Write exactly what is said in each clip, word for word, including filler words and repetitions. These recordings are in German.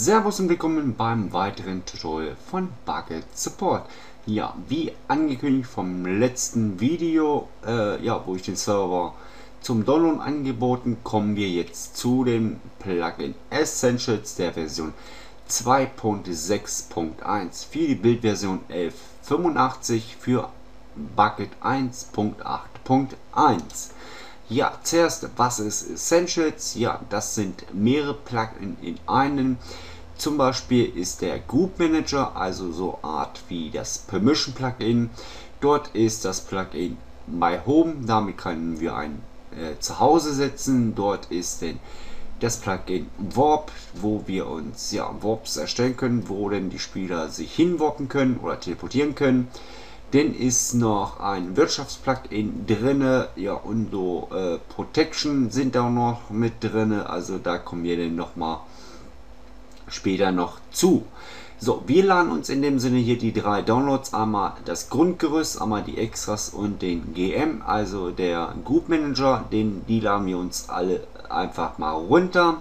Servus und willkommen beim weiteren Tutorial von Bucket Support. Ja, wie angekündigt vom letzten Video, äh, ja, wo ich den Server zum Download angeboten, kommen wir jetzt zu dem Plugin Essentials der Version zwei Punkt sechs Punkt eins für die Bildversion elf fünfundachtzig für Bucket eins Punkt acht Punkt eins. Ja, zuerst, was ist Essentials? Ja, das sind mehrere Plugins in einem. Zum Beispiel ist der Group Manager, also so Art wie das Permission Plugin. Dort ist das Plugin My Home, damit können wir ein äh, Zuhause setzen. Dort ist denn das Plugin Warp, wo wir uns ja Warps erstellen können, wo denn die Spieler sich hinwarpen können oder teleportieren können. Dann ist noch ein Wirtschaftsplugin drin, ja, und so äh, Protection sind da noch mit drin, also da kommen wir dann noch mal später noch zu. So, wir laden uns in dem Sinne hier die drei Downloads, einmal das Grundgerüst, einmal die Extras und den G M, also der Group Manager, den, die laden wir uns alle einfach mal runter.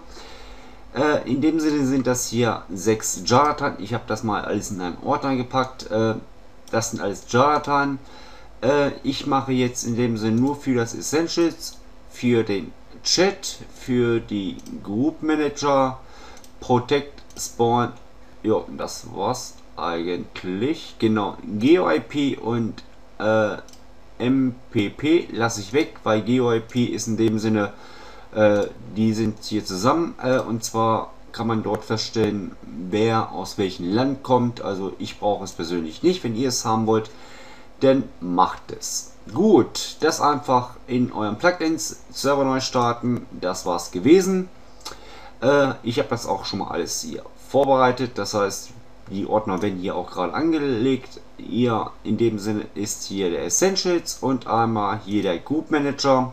Äh, in dem Sinne sind das hier sechs Jaratan, ich habe das mal alles in einen Ordner gepackt. Äh, Das sind alles Jaratan. Äh, ich mache jetzt in dem Sinne nur für das Essentials, für den Chat, für die Group Manager, Protect, Spawn. Ja, das war's eigentlich. Genau, G O I P und äh, M P P lasse ich weg, weil G O I P ist in dem Sinne, äh, die sind hier zusammen äh, und zwar kann man dort feststellen, wer aus welchem Land kommt. Also ich brauche es persönlich nicht. Wenn ihr es haben wollt, dann macht es. Gut, das einfach in euren Plugins, Server neu starten. Das war's gewesen. Äh, ich habe das auch schon mal alles hier vorbereitet. Das heißt, die Ordner werden hier auch gerade angelegt. Hier in dem Sinne ist hier der Essentials und einmal hier der Group Manager.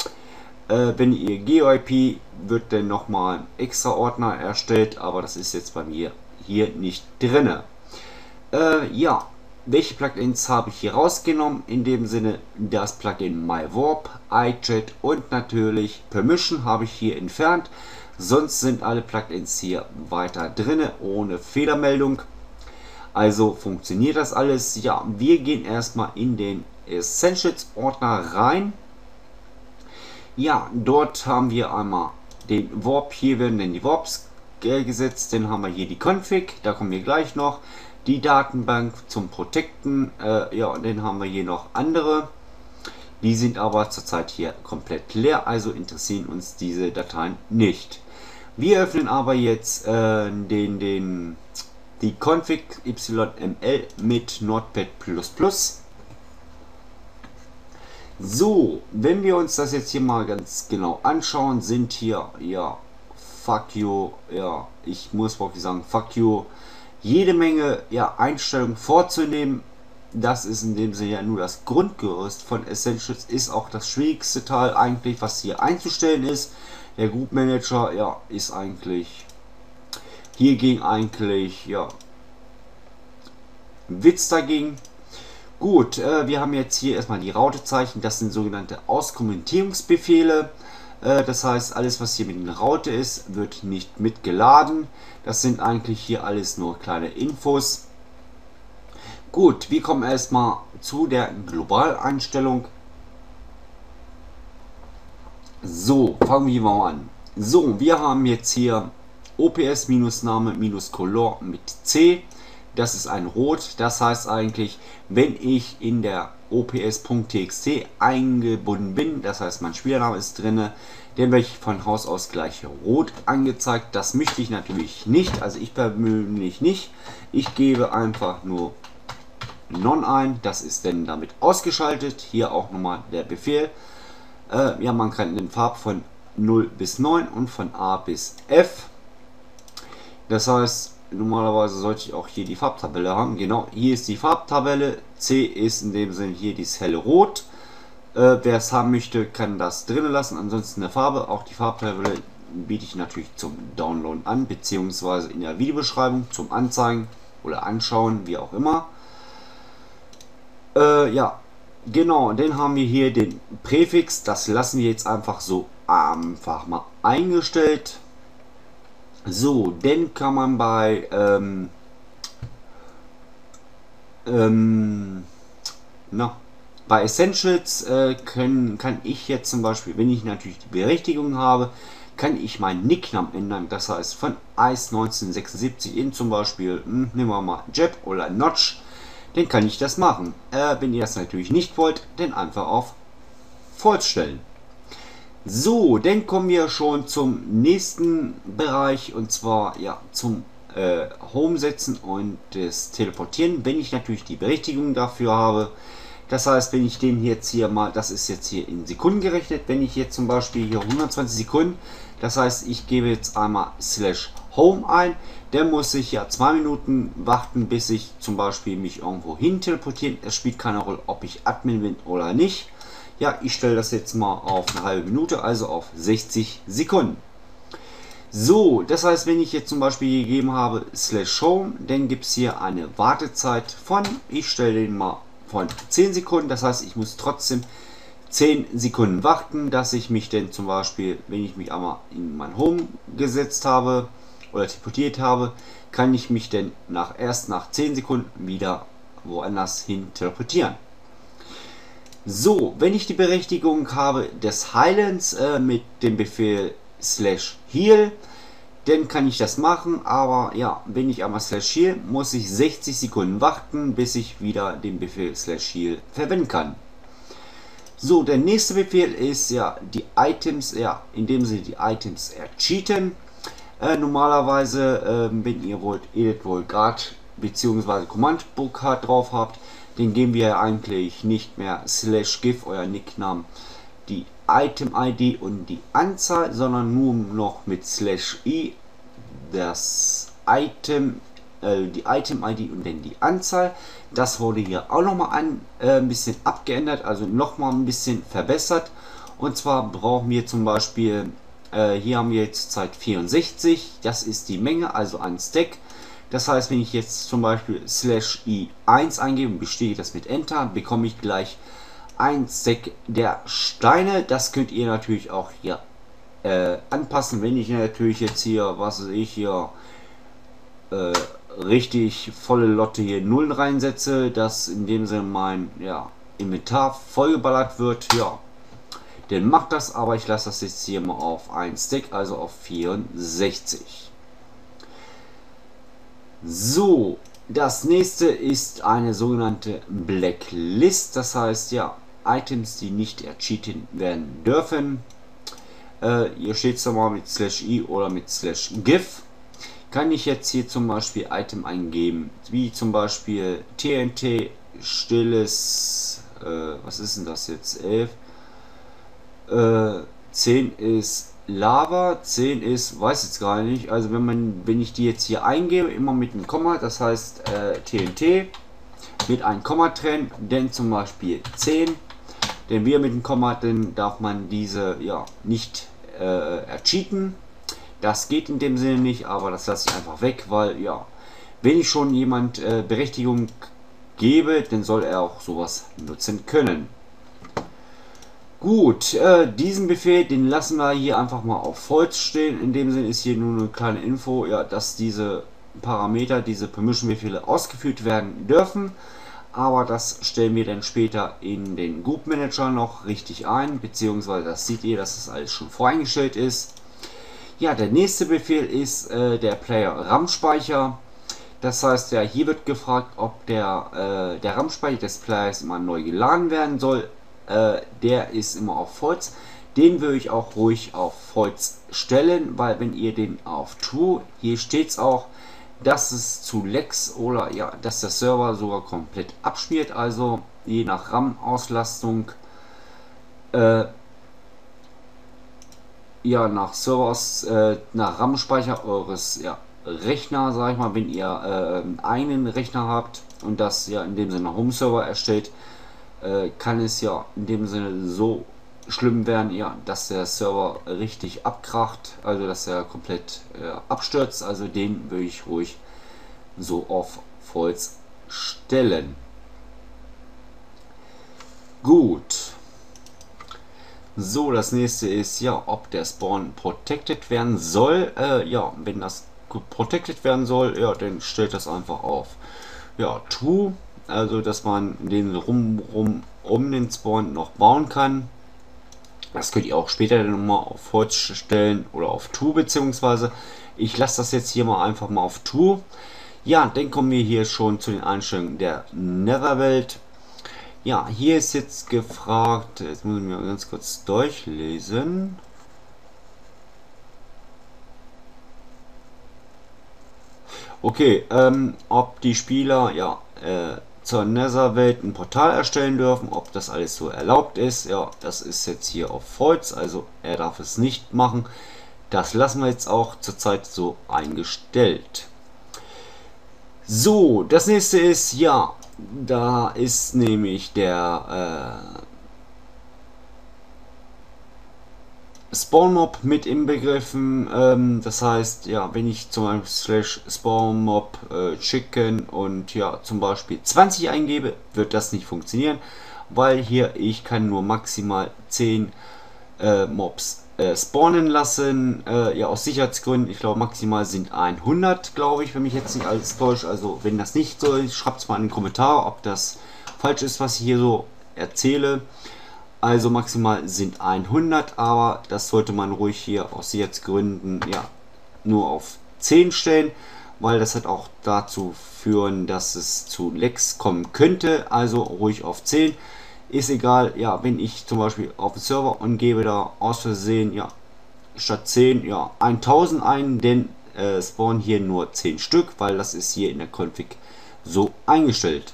Äh, wenn ihr G O I P wird dann nochmal ein extra Ordner erstellt, aber das ist jetzt bei mir hier nicht drin. Äh, ja, welche Plugins habe ich hier rausgenommen? In dem Sinne das Plugin MyWarp, iChat und natürlich Permission habe ich hier entfernt. Sonst sind alle Plugins hier weiter drin, ohne Fehlermeldung. Also funktioniert das alles. Ja, wir gehen erstmal in den Essentials Ordner rein. Ja, dort haben wir einmal den Warp, hier werden dann die Warps äh, gesetzt, dann haben wir hier die Config, da kommen wir gleich noch, die Datenbank zum Protecten, äh, ja, und dann haben wir hier noch andere, die sind aber zurzeit hier komplett leer, also interessieren uns diese Dateien nicht. Wir öffnen aber jetzt äh, den, den, die Config Y M L mit Notepad plus plus. So, wenn wir uns das jetzt hier mal ganz genau anschauen, sind hier, ja, fuck you, ja, ich muss wirklich sagen, fuck you, jede Menge, ja, Einstellungen vorzunehmen. Das ist in dem Sinne ja nur das Grundgerüst von Essentials, ist auch das schwierigste Teil eigentlich, was hier einzustellen ist. Der Group Manager, ja, ist eigentlich, hier ging eigentlich, ja, Witz dagegen. Gut, äh, wir haben jetzt hier erstmal die Rautezeichen, das sind sogenannte Auskommentierungsbefehle. Äh, das heißt, alles was hier mit einer Raute ist, wird nicht mitgeladen. Das sind eigentlich hier alles nur kleine Infos. Gut, wir kommen erstmal zu der Globaleinstellung. So, fangen wir mal an. So, wir haben jetzt hier O P S-Name-Color mit C. Das ist ein Rot, das heißt eigentlich, wenn ich in der O P S.txt eingebunden bin, das heißt mein Spielername ist drin, dann werde ich von Haus aus gleich rot angezeigt. Das möchte ich natürlich nicht, also ich persönlich nicht. Ich gebe einfach nur Non ein, das ist dann damit ausgeschaltet. Hier auch nochmal der Befehl. Äh, ja, man kann den Farb von null bis neun und von A bis F. Das heißt, normalerweise sollte ich auch hier die Farbtabelle haben. Genau, hier ist die Farbtabelle. C ist in dem Sinne hier dieses helle Rot. Äh, wer es haben möchte, kann das drinnen lassen. Ansonsten eine Farbe. Auch die Farbtabelle biete ich natürlich zum Download an, beziehungsweise in der Videobeschreibung zum Anzeigen oder Anschauen, wie auch immer. Äh, ja, genau. Dann haben wir hier den Präfix. Das lassen wir jetzt einfach so einfach mal eingestellt. So, dann kann man bei ähm, ähm, na, bei Essentials äh, können, kann ich jetzt zum Beispiel, wenn ich natürlich die Berechtigung habe, kann ich meinen Nicknamen ändern. Das heißt von Ice neunzehnhundertsechsundsiebzig in zum Beispiel, hm, nehmen wir mal Jeb oder Notch, dann kann ich das machen. Äh, wenn ihr das natürlich nicht wollt, dann einfach auf False stellen. So, dann kommen wir schon zum nächsten Bereich, und zwar ja zum äh, Home setzen und das Teleportieren, wenn ich natürlich die Berechtigung dafür habe. Das heißt, wenn ich den jetzt hier mal, das ist jetzt hier in Sekunden gerechnet, wenn ich jetzt zum Beispiel hier hundertzwanzig Sekunden, das heißt, ich gebe jetzt einmal slash home ein, dann muss ich ja zwei Minuten warten, bis ich zum Beispiel mich irgendwo hin teleportieren. Es spielt keine Rolle, ob ich Admin bin oder nicht. Ja, ich stelle das jetzt mal auf eine halbe Minute, also auf sechzig Sekunden. So, das heißt, wenn ich jetzt zum Beispiel gegeben habe slash home, dann gibt es hier eine Wartezeit von, ich stelle den mal von zehn Sekunden. Das heißt, ich muss trotzdem zehn Sekunden warten, dass ich mich denn zum Beispiel, wenn ich mich einmal in mein Home gesetzt habe oder teleportiert habe, kann ich mich denn nach, erst nach zehn Sekunden wieder woanders hin teleportieren. So, wenn ich die Berechtigung habe des Heilens äh, mit dem Befehl slash heal, dann kann ich das machen, aber ja, wenn ich einmal slash heal, muss ich sechzig Sekunden warten, bis ich wieder den Befehl slash heal verwenden kann. So, der nächste Befehl ist ja die Items, ja, indem Sie die Items ercheaten. Äh, normalerweise, äh, wenn ihr wollt, Edit World Guard bzw. Command Book drauf habt, den geben wir eigentlich nicht mehr slash give euer Nickname die Item I D und die Anzahl, sondern nur noch mit slash i das Item, äh, die Item I D und dann die Anzahl. Das wurde hier auch nochmal ein äh, bisschen abgeändert, also nochmal ein bisschen verbessert. Und zwar brauchen wir zum Beispiel, äh, hier haben wir jetzt Zeit vierundsechzig, das ist die Menge, also ein Stack. Das heißt, wenn ich jetzt zum Beispiel slash i eins eingebe und bestätige das mit Enter, bekomme ich gleich ein Stack der Steine. Das könnt ihr natürlich auch hier äh, anpassen. Wenn ich natürlich jetzt hier, was weiß ich, hier äh, richtig volle Lotte hier Nullen reinsetze, dass in dem Sinne mein ja, Inventar vollgeballert wird, ja, dann macht das, aber ich lasse das jetzt hier mal auf ein Stack, also auf vierundsechzig. So, das nächste ist eine sogenannte Blacklist, das heißt ja, Items, die nicht ercheatet werden dürfen. Äh, hier steht es mal mit slash i oder mit slash give. Kann ich jetzt hier zum Beispiel Item eingeben, wie zum Beispiel T N T, stilles, äh, was ist denn das jetzt, elf, äh, zehn ist Lava, zehn ist, weiß jetzt gar nicht, also wenn man, wenn ich die jetzt hier eingebe, immer mit einem Komma, das heißt äh, T N T mit einem Komma trennen, denn zum Beispiel zehn, denn wir mit dem Komma, dann darf man diese ja nicht äh, ercheaten. Das geht in dem Sinne nicht, aber das lasse ich einfach weg, weil ja, wenn ich schon jemand äh, Berechtigung gebe, dann soll er auch sowas nutzen können. Gut, äh, diesen Befehl, den lassen wir hier einfach mal auf False stehen. In dem Sinne ist hier nur eine kleine Info, ja, dass diese Parameter, diese Permission-Befehle ausgeführt werden dürfen. Aber das stellen wir dann später in den Group Manager noch richtig ein, beziehungsweise das seht ihr, dass das alles schon voreingestellt ist. Ja, der nächste Befehl ist äh, der Player RAM-Speicher. Das heißt, ja, hier wird gefragt, ob der, äh, der RAM-Speicher des Players immer neu geladen werden soll. Äh, der ist immer auf False. Den würde ich auch ruhig auf False stellen, weil wenn ihr den auf True, hier steht es auch, dass es zu Lags oder ja, dass der Server sogar komplett abschmiert, also je nach RAM-Auslastung, äh, ja, nach Servers, äh, nach RAM-Speicher eures ja, Rechner, sag ich mal, wenn ihr äh, einen Rechner habt und das ja in dem Sinne Home-Server erstellt, äh, kann es ja in dem Sinne so schlimm werden, ja, dass der Server richtig abkracht, also dass er komplett äh, abstürzt. Also den würde ich ruhig so auf False stellen. Gut. So, das nächste ist ja, ob der Spawn protected werden soll. Äh, ja, wenn das protected werden soll, ja, dann stellt das einfach auf. Ja, true, also dass man den rum, rum um den Spawn noch bauen kann. Das könnt ihr auch später dann nochmal auf False stellen oder auf True, beziehungsweise ich lasse das jetzt hier mal einfach mal auf True. Ja, dann kommen wir hier schon zu den Einstellungen der Netherwelt. Ja, hier ist jetzt gefragt, jetzt muss ich mir ganz kurz durchlesen. Okay, ähm, ob die Spieler ja äh, zur Netherwelt ein Portal erstellen dürfen, ob das alles so erlaubt ist. Ja, das ist jetzt hier auf False, also er darf es nicht machen. Das lassen wir jetzt auch zurzeit so eingestellt. So, das nächste ist, ja, da ist nämlich der äh, Spawn-Mob mit inbegriffen. Ähm, das heißt, ja, wenn ich zum Beispiel slash Spawn-Mob äh, Chicken und ja, zum Beispiel zwanzig eingebe, wird das nicht funktionieren, weil hier ich kann nur maximal zehn äh, Mobs äh, spawnen lassen. Äh, ja, aus Sicherheitsgründen, ich glaube maximal sind hundert, glaube ich, wenn mich jetzt nicht alles täuscht. Also wenn das nicht so ist, schreibt es mal in den Kommentar, ob das falsch ist, was ich hier so erzähle. Also maximal sind hundert, aber das sollte man ruhig hier aus Sicherheitsgründen ja nur auf zehn stellen, weil das hat auch dazu führen, dass es zu Lecks kommen könnte. Also ruhig auf zehn. Ist egal, ja, wenn ich zum Beispiel auf den Server und gebe da aus Versehen, ja, statt zehn, ja, tausend ein, denn äh, spawnen hier nur zehn Stück, weil das ist hier in der Config so eingestellt.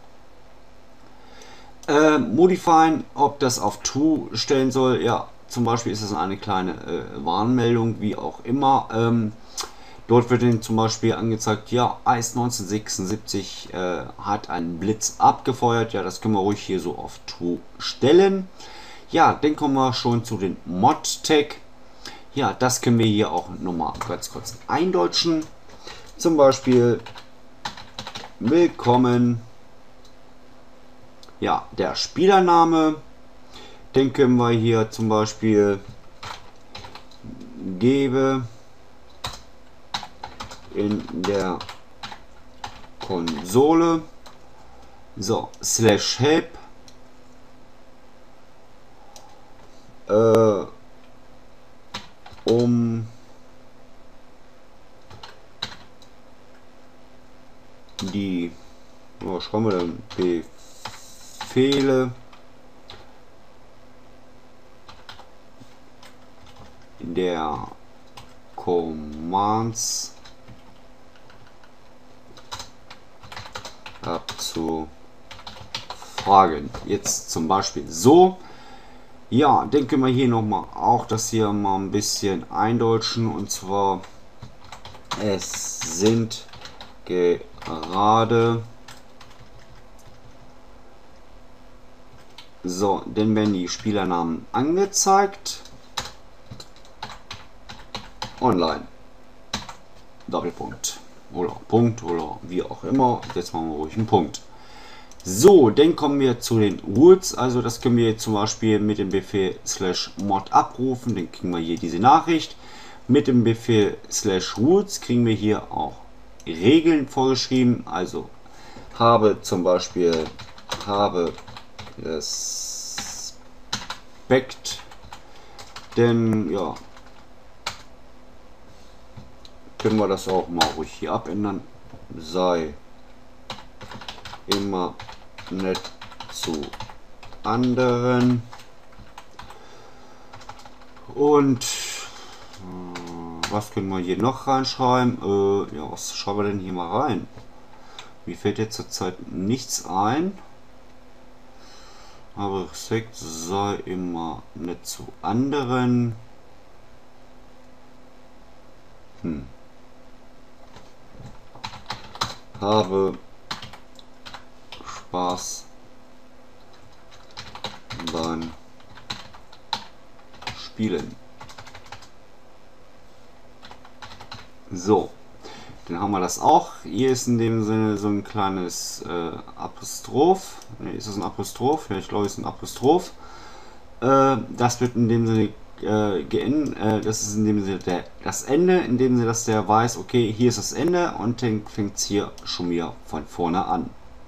Äh, modifieren, ob das auf True stellen soll, ja, zum Beispiel ist das eine kleine äh, Warnmeldung, wie auch immer. Ähm, dort wird dann zum Beispiel angezeigt, ja, Ice neunzehnhundertsechsundsiebzig äh, hat einen Blitz abgefeuert. Ja, das können wir ruhig hier so auf True stellen. Ja, dann kommen wir schon zu den Mod-Tag. Ja, das können wir hier auch nochmal ganz kurz eindeutschen. Zum Beispiel willkommen. Ja, der Spielername, den können wir hier zum Beispiel gebe in der Konsole, so, slash help, äh, um die, was schreiben wir denn, Befehle der Commands abzufragen. Jetzt zum Beispiel so. Ja, dann können wir hier noch mal auch das hier mal ein bisschen eindeutschen, und zwar es sind gerade so, dann werden die Spielernamen angezeigt. Online. Doppelpunkt. Oder Punkt oder wie auch immer. Jetzt machen wir ruhig einen Punkt. So, dann kommen wir zu den Rules. Also das können wir jetzt zum Beispiel mit dem Befehl slash mod abrufen. Dann kriegen wir hier diese Nachricht. Mit dem Befehl slash rules kriegen wir hier auch Regeln vorgeschrieben. Also habe zum Beispiel habe Respekt, denn ja, können wir das auch mal ruhig hier abändern. Sei immer nett zu anderen. Und äh, was können wir hier noch reinschreiben? Äh, ja, was schreiben wir denn hier mal rein? Mir fällt jetzt zurzeit nichts ein. Aber Respekt, sei immer nett zu anderen. Hm. Habe Spaß beim Spielen. So, dann haben wir das auch. Hier ist in dem Sinne so ein kleines äh, Apostroph. Ne, ist das ein Apostroph? Ja, ich glaube, es ist ein Apostroph. Äh, das wird in dem Sinne äh, geändert. Äh, das ist in dem Sinne der, das Ende, in dem Sinne, dass der weiß, okay, hier ist das Ende und dann fängt es hier schon wieder von vorne an.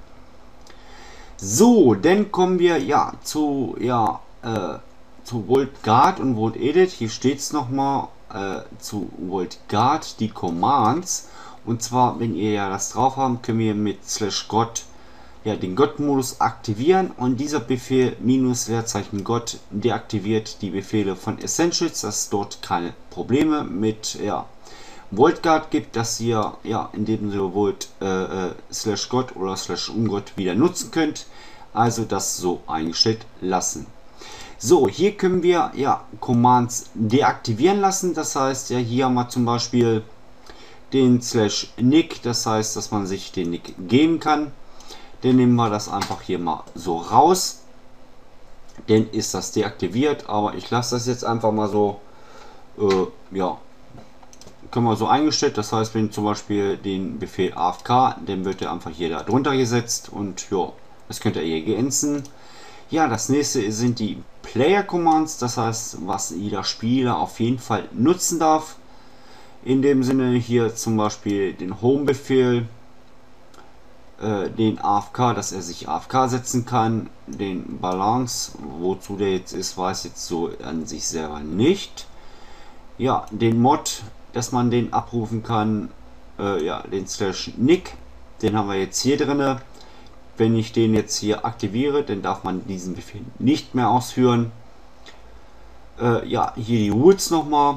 So, dann kommen wir ja zu ja äh, zu Vault Guard und Vault Edit. Hier steht es nochmal äh, zu Vault Guard die Commands. Und zwar, wenn ihr ja das drauf habt, können wir mit slash Gott ja den Gott-Modus aktivieren, und dieser Befehl minus Leerzeichen Gott deaktiviert die Befehle von Essentials, dass es dort keine Probleme mit ja Vault Guard gibt, dass ihr ja in dem Sinne Vault äh, äh, slash Gott oder slash Ungott wieder nutzen könnt. Also das so eingestellt lassen. So, hier können wir ja Commands deaktivieren lassen. Das heißt, ja, hier haben wir zum Beispiel den slash Nick, das heißt, dass man sich den Nick geben kann. Dann nehmen wir das einfach hier mal so raus. Dann ist das deaktiviert, aber ich lasse das jetzt einfach mal so. Äh, ja, können wir so eingestellt. Das heißt, wenn zum Beispiel den Befehl A F K, dann wird er einfach hier da drunter gesetzt, und ja, das könnt ihr hier ergänzen. Ja, das nächste sind die Player Commands, das heißt, was jeder Spieler auf jeden Fall nutzen darf. In dem Sinne hier zum Beispiel den Home-Befehl, äh, den A F K, dass er sich A F K setzen kann, den Balance, wozu der jetzt ist, weiß jetzt so an sich selber nicht. Ja, den Mod, dass man den abrufen kann, äh, ja, den slash Nick, den haben wir jetzt hier drinne. Wenn ich den jetzt hier aktiviere, dann darf man diesen Befehl nicht mehr ausführen. Äh, ja, hier die Rules nochmal.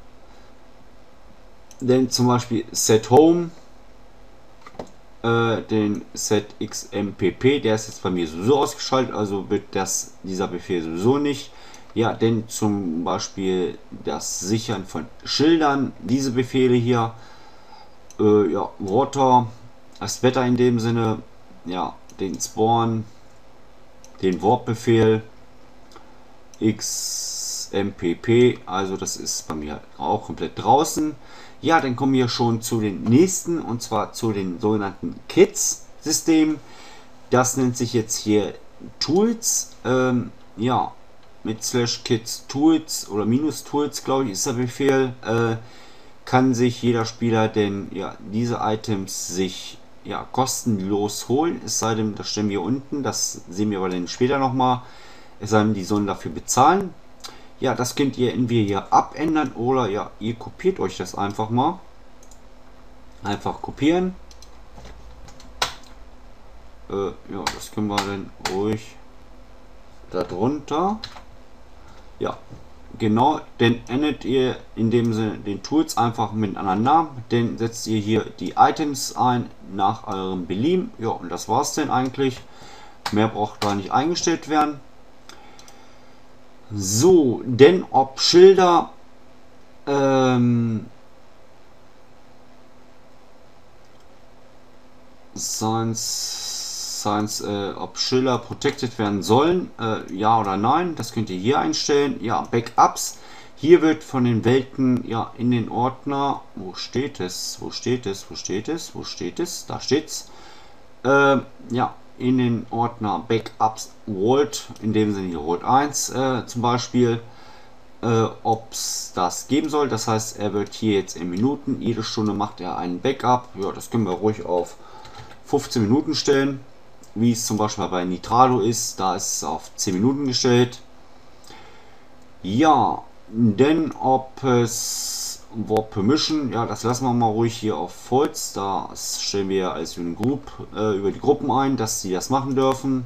Denn zum Beispiel Set Home, äh, den Set X M P P, der ist jetzt bei mir sowieso ausgeschaltet, also wird das dieser Befehl sowieso nicht. Ja, denn zum Beispiel das Sichern von Schildern, diese Befehle hier, äh, ja, Water, das Wetter in dem Sinne, ja, den Spawn, den Warp-Befehl, X M P P, also das ist bei mir auch komplett draußen. Ja, dann kommen wir schon zu den nächsten, und zwar zu den sogenannten Kits-Systemen. Das nennt sich jetzt hier Tools, ähm, ja, mit slash Kits Tools oder minus Tools, glaube ich, ist der Befehl, äh, kann sich jeder Spieler denn ja diese Items sich ja kostenlos holen, es sei denn, das stellen wir unten, das sehen wir aber dann später nochmal, es sei denn, die sollen dafür bezahlen. Ja, das könnt ihr entweder hier abändern oder ja, ihr kopiert euch das einfach mal. Einfach kopieren. Äh, ja, das können wir dann ruhig darunter. Ja, genau, dann ändert ihr in dem Sinne den Tools einfach mit einem anderen Namen. Dann setzt ihr hier die Items ein nach eurem Belieben. Ja, und das war's denn eigentlich. Mehr braucht da nicht eingestellt werden. So, denn ob Schilder ähm, Science, Science, äh, ob Schilder protected werden sollen, äh, ja oder nein, das könnt ihr hier einstellen. Ja, Backups. Hier wird von den Welten ja in den Ordner, wo steht es, wo steht es, wo steht es, wo steht es, da steht's, äh, ja, in den Ordner Backups Vault, in dem Sinne hier Vault eins äh, zum Beispiel, äh, ob es das geben soll. Das heißt, er wird hier jetzt in Minuten, jede Stunde macht er einen Backup. Ja, das können wir ruhig auf fünfzehn Minuten stellen, wie es zum Beispiel bei Nitrado ist, da ist es auf zehn Minuten gestellt. Ja, denn ob es Warp Permission, ja, das lassen wir mal ruhig hier auf False. Das stellen wir als Group äh, über die Gruppen ein, dass sie das machen dürfen.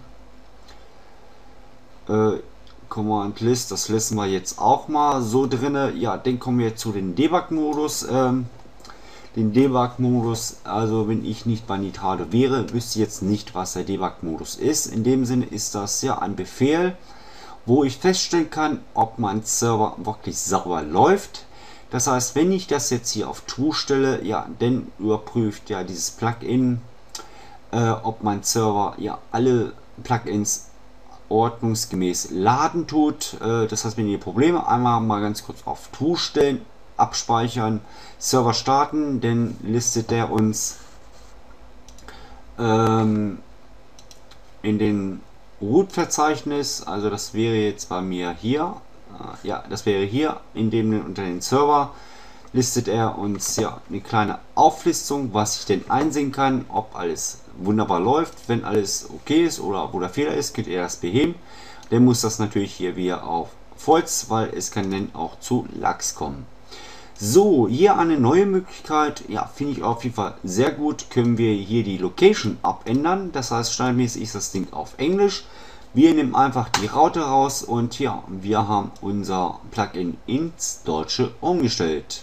Äh, Command List, das lassen wir jetzt auch mal so drinne. Ja, dann kommen wir zu den Debug-Modus. Ähm, den Debug-Modus, also wenn ich nicht bei Nitrado wäre, wüsste ich jetzt nicht, was der Debug-Modus ist. In dem Sinne ist das ja ein Befehl, wo ich feststellen kann, ob mein Server wirklich sauber läuft. Das heißt, wenn ich das jetzt hier auf True stelle, ja, dann überprüft ja dieses Plugin, äh, ob mein Server ja alle Plugins ordnungsgemäß laden tut. Äh, das heißt, wenn ihr Probleme, einmal mal ganz kurz auf True stellen, abspeichern, Server starten, dann listet der uns ähm, in den Root-Verzeichnis, also das wäre jetzt bei mir hier, äh, ja, das wäre hier, in dem unter den Server listet er uns ja eine kleine Auflistung, was ich denn einsehen kann, ob alles wunderbar läuft. Wenn alles okay ist oder wo der Fehler ist, könnt ihr das beheben. Dann muss das natürlich hier wieder auf False, weil es kann dann auch zu Lachs kommen. So, hier eine neue Möglichkeit, ja, finde ich auf jeden Fall sehr gut, können wir hier die Location abändern. Das heißt, standardmäßig ist das Ding auf Englisch. Wir nehmen einfach die Raute raus und ja, wir haben unser Plugin ins Deutsche umgestellt.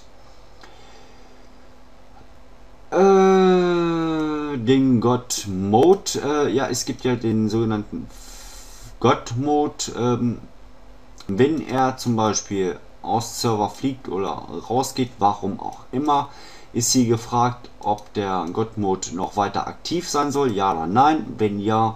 Äh, den God Mode, äh, ja, es gibt ja den sogenannten God Mode, ähm, wenn er zum Beispiel aus Server fliegt oder rausgeht, warum auch immer, ist hier gefragt, ob der God Mode noch weiter aktiv sein soll, ja oder nein. Wenn ja,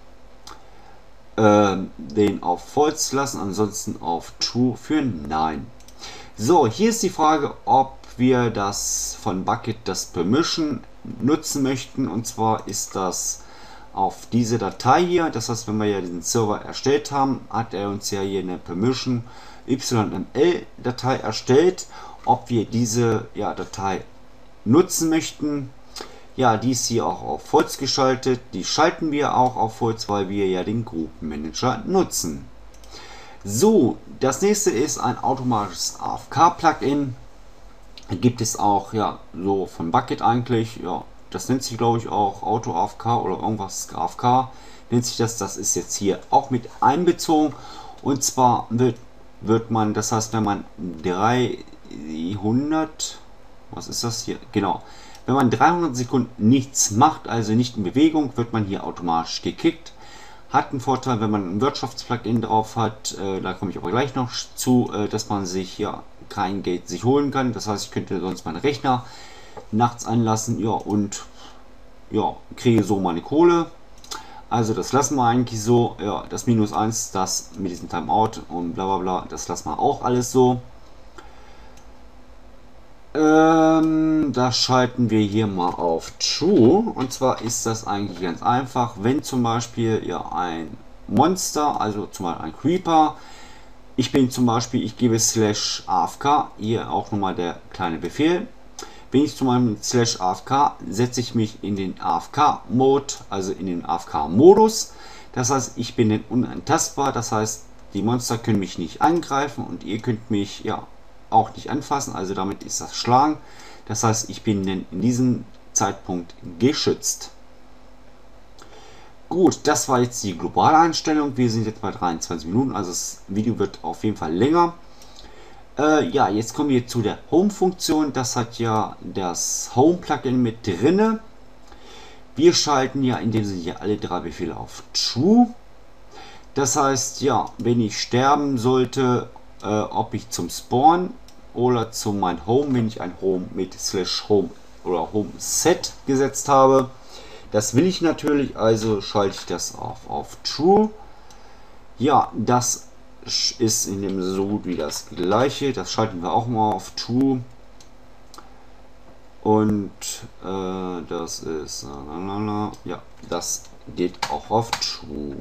äh, den auf False lassen, ansonsten auf True für Nein. So, hier ist die Frage, ob wir das von Bucket das Permission nutzen möchten, und zwar ist das auf diese Datei hier. Das heißt, wenn wir ja den Server erstellt haben, hat er uns ja hier eine Permission Y M L Datei erstellt. Ob wir diese ja, Datei nutzen möchten, ja, die ist hier auch auf False geschaltet. Die schalten wir auch auf False, weil wir ja den Gruppenmanager nutzen. So, das nächste ist ein automatisches A F K-Plugin. Gibt es auch, ja, so von Bucket eigentlich, ja, das nennt sich glaube ich auch Auto A F K oder irgendwas A F K nennt sich das. Das ist jetzt hier auch mit einbezogen, und zwar wird, wird man, das heißt, wenn man dreihundert, was ist das hier, genau, wenn man dreihundert Sekunden nichts macht, also nicht in Bewegung, wird man hier automatisch gekickt. Hat einen Vorteil, wenn man ein Wirtschaftsplugin drauf hat, äh, da komme ich aber gleich noch zu, äh, dass man sich ja kein Geld sich holen kann. Das heißt, ich könnte sonst meinen Rechner nachts anlassen, ja, und ja, kriege so meine Kohle. Also das lassen wir eigentlich so. Ja, das Minus eins, das mit diesem Timeout und bla bla bla, das lassen wir auch alles so. Ähm, da schalten wir hier mal auf True, und zwar ist das eigentlich ganz einfach, wenn zum Beispiel ja ein Monster, also zum Beispiel ein Creeper, ich bin zum Beispiel, ich gebe slash A F K, hier auch nochmal der kleine Befehl, wenn ich zu meinem slash A F K, setze ich mich in den A F K-Mode, also in den A F K-Modus, das heißt, ich bin dann unantastbar, das heißt, die Monster können mich nicht angreifen und ihr könnt mich ja auch nicht anfassen, also damit ist das Schlagen. Das heißt, ich bin denn in diesem Zeitpunkt geschützt. Gut, das war jetzt die globale Einstellung. Wir sind jetzt bei dreiundzwanzig Minuten, also das Video wird auf jeden Fall länger. Äh, ja, jetzt kommen wir zu der Home-Funktion. Das hat ja das Home-Plugin mit drinne. Wir schalten ja in dem Sinne hier alle drei Befehle auf True. Das heißt, ja, wenn ich sterben sollte, äh, ob ich zum Spawn oder zu mein Home, wenn ich ein Home mit slash Home oder Home Set gesetzt habe, das will ich natürlich, also schalte ich das auf, auf True. Ja, das ist in dem so gut wie das gleiche, das schalten wir auch mal auf True. Und äh, das ist, ja, das geht auch auf True.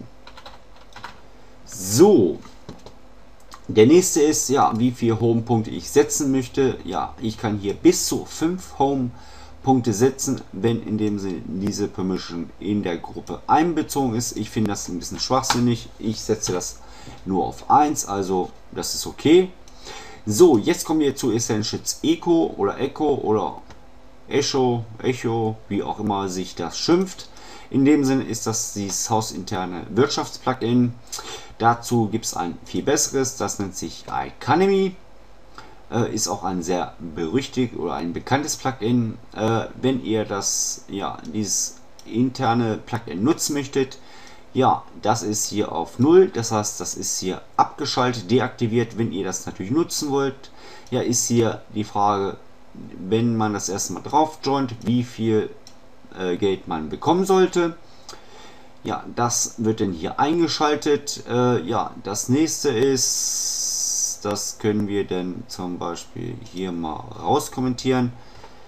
So, der nächste ist, ja, wie viele Home-Punkte ich setzen möchte. Ja, ich kann hier bis zu fünf Home-Punkte setzen, wenn in dem Sinne diese Permission in der Gruppe einbezogen ist. Ich finde das ein bisschen schwachsinnig. Ich setze das nur auf eins, also das ist okay. So, jetzt kommen wir zu Essentials Echo oder Echo oder Echo, Echo, wie auch immer sich das schimpft. In dem Sinne ist das dieses hausinterne Wirtschaftsplugin. Dazu gibt es ein viel besseres, das nennt sich Economy. Äh, ist auch ein sehr berüchtigt oder ein bekanntes Plugin. Äh, wenn ihr das, ja, dieses interne Plugin nutzen möchtet, ja, das ist hier auf null. Das heißt, das ist hier abgeschaltet, deaktiviert. Wenn ihr das natürlich nutzen wollt, ja, ist hier die Frage, wenn man das erstmal drauf joint, wie viel äh, Geld man bekommen sollte. Ja, das wird dann hier eingeschaltet. Äh, ja, das nächste ist, das können wir dann zum Beispiel hier mal rauskommentieren,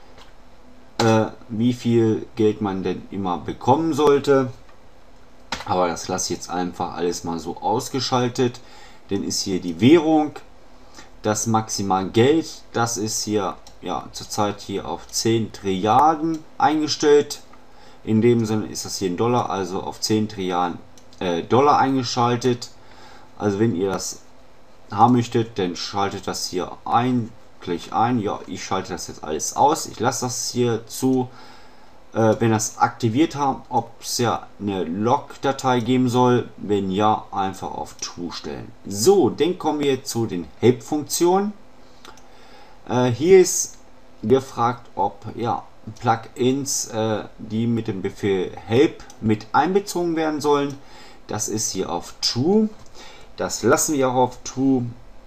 äh, wie viel Geld man denn immer bekommen sollte. Aber das lasse ich jetzt einfach alles mal so ausgeschaltet. Dann ist hier die Währung, das maximal Geld, das ist hier ja zurzeit hier auf zehn Trilliarden eingestellt. In dem Sinne ist das hier in Dollar, also auf zehn Trilliarden äh, Dollar eingeschaltet. Also wenn ihr das haben möchtet, dann schaltet das hier ein, gleich ein. Ja, ich schalte das jetzt alles aus. Ich lasse das hier zu. Äh, wenn das aktiviert haben, ob es ja eine Log-Datei geben soll. Wenn ja, einfach auf True stellen. So, dann kommen wir zu den Help-Funktionen. Äh, hier ist gefragt, ob ja Plugins, äh, die mit dem Befehl Help mit einbezogen werden sollen. Das ist hier auf True. Das lassen wir auch auf True.